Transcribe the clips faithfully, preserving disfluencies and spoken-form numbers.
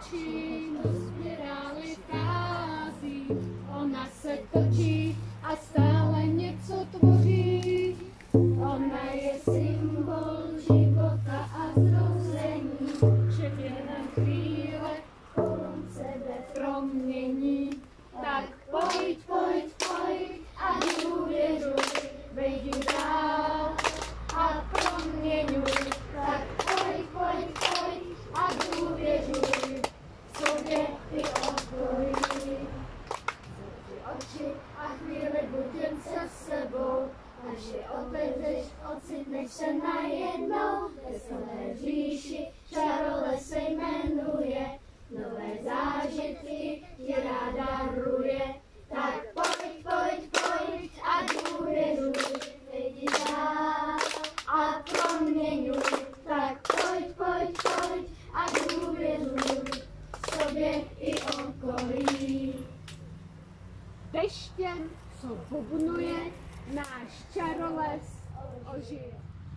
oči do spirály vchází, ona se točí a stále něco tvoří. Ona je symbol života a zrození, že v jeden chvíle kolem sebe promění. Tak pojď, pojď, pojď a důvěřuj, vejdi dál a proměňuj. Tak pojď, pojď, pojď a důvěřuj sobě i okolí. Zavři oči a chvíli buď jen se sebou, až je otevřeš, ocitneš se najednou. Ve své říši čarole se jmenuje, nové zážitky ti ráda daruje. Tak pojď, pojď, pojď a důvěřuj, jdi dál a proměňuj. Tak pojď, pojď, pojď a důvěřuj sobě i okolí. Deštěm, co bubnuje, náš čaroles ožije.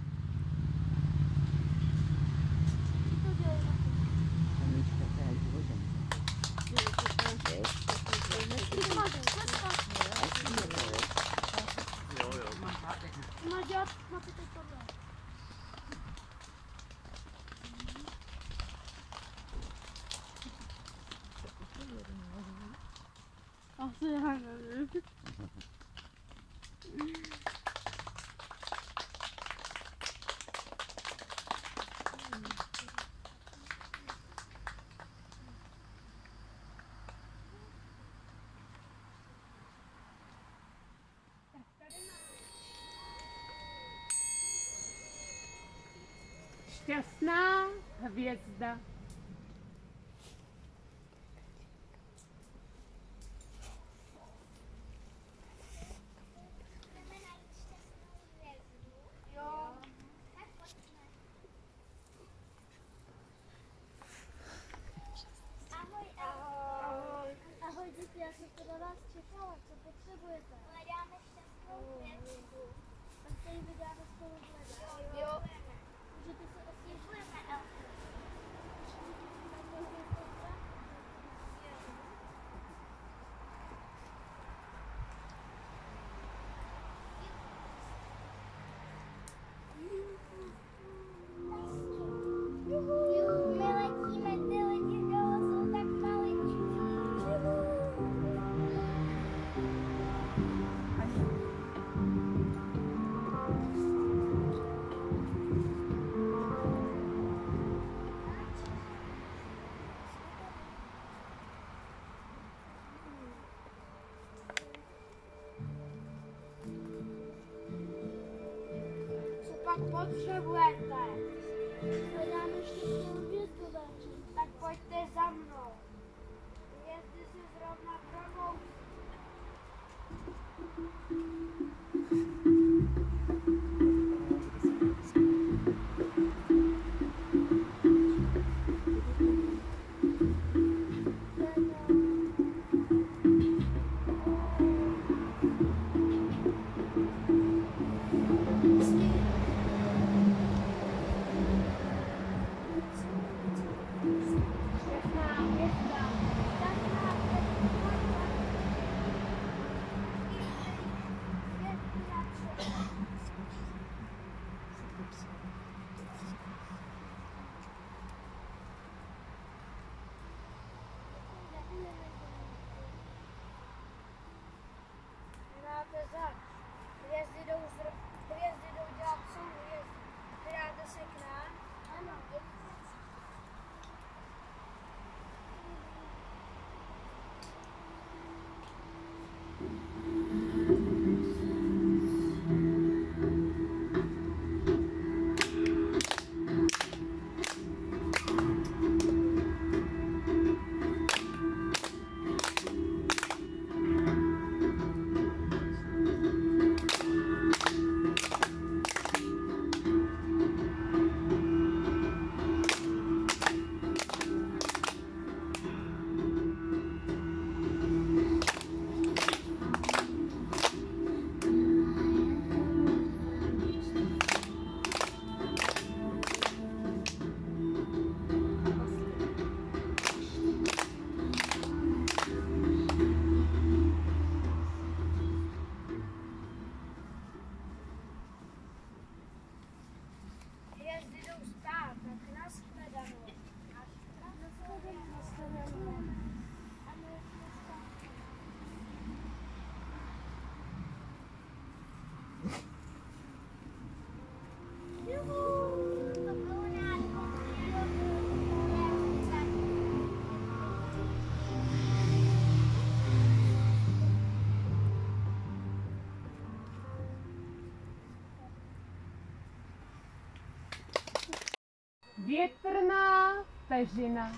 Asi nevím. Šťastná hvězda. Ahoj děti, já jsem to na vás čekala, co potřebujete? Hledáme šťastnou hvězdu. Tak se ji vydáme spolu hledat. Jo. Můžete se osvěžujeme, Elke. My letíme, ty lidi dole jsou tak maličký. Co pak potřebujete? Hledáme štěstnou hvězdu, Verči. Tak pojďte za mnou. Hvězdy si zrovna promousí. Větrná peřina.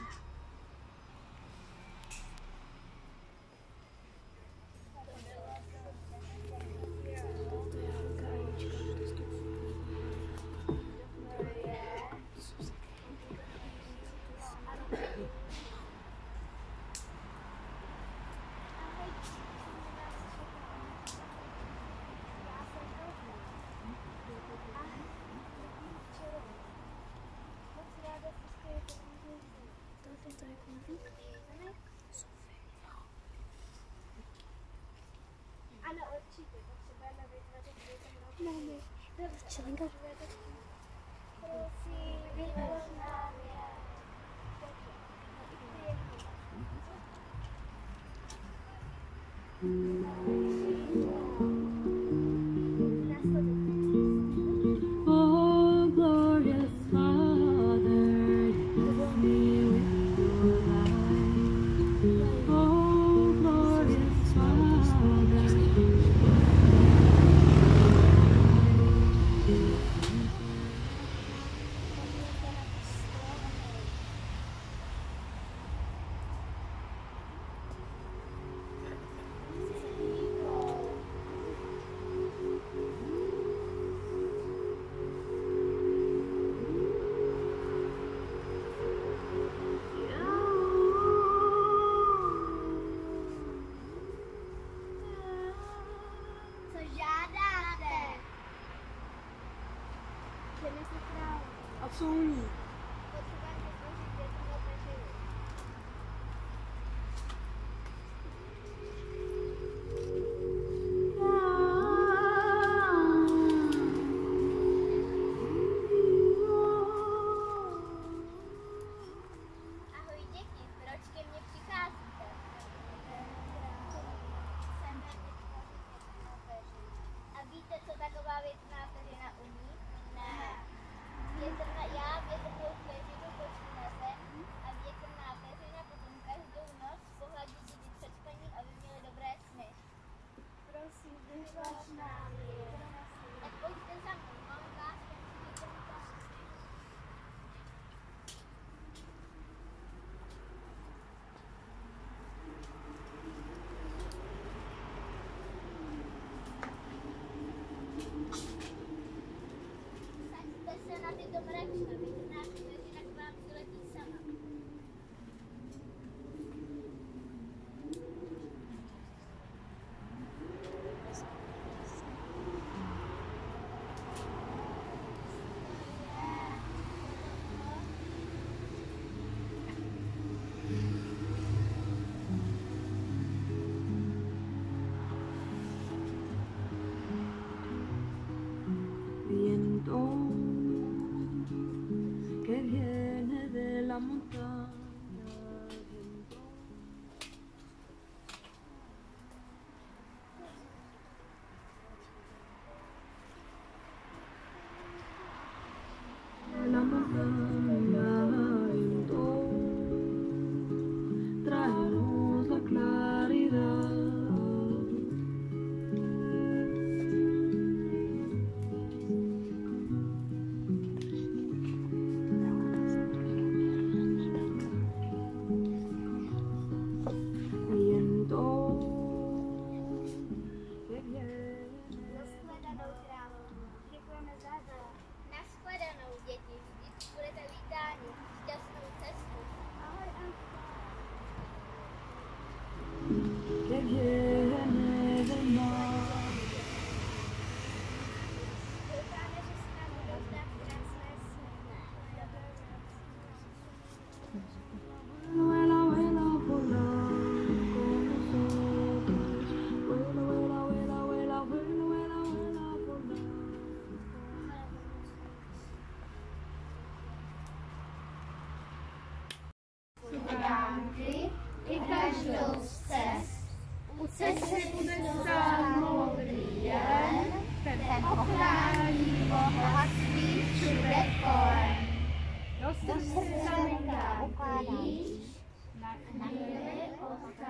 Ano, určitě, potřebujeme vytvořit máme. Čelenka. Prosím, vytvoř nám je. Oh, glorious Father, use me with your light. Oh, glorious Father. Co žádáte? Jdeme se krále. A co u ní? Potřebujeme vytvořit větrnou peřinu. Ahoj děti, proč ke mně přicházíte? Jsem větrnou peřinu. A víte, co taková větrná peřina umí? Ne. Větrna, já větrnou peřinu počnu na zem a větrná peřina potom každou noc pohladí děti před spaním, aby měli dobré sny. Prosím, vytvoř nám je. Tak pojďte za mnou, mám vás větrnou peřinu. Saďte se na tyto mračna, větrná peřina k vám přiletí sama. Viento que viene de la montaña, viento de la montaña, viento, tráenos la claridad. Viento que viene. Nashledanou, královno. Děkujeme za to. Nashledanou, děti. Vždyť budete vítáni. Šťastnou cestu. Ahoj, Anka. Que viene del mar. Doufáme, že se nám budou zdát krásné sny. Vuela, vuela, volar con nosotros. Vuela, vuela, vuela, vuela, vuela, vuela, vuela, volar. Dánky i každou z cest. U cesty bude stát moudrý jen, ten ochrání bohatství všude kolem. Do srdce zamítá klíč, na chvíli odchází.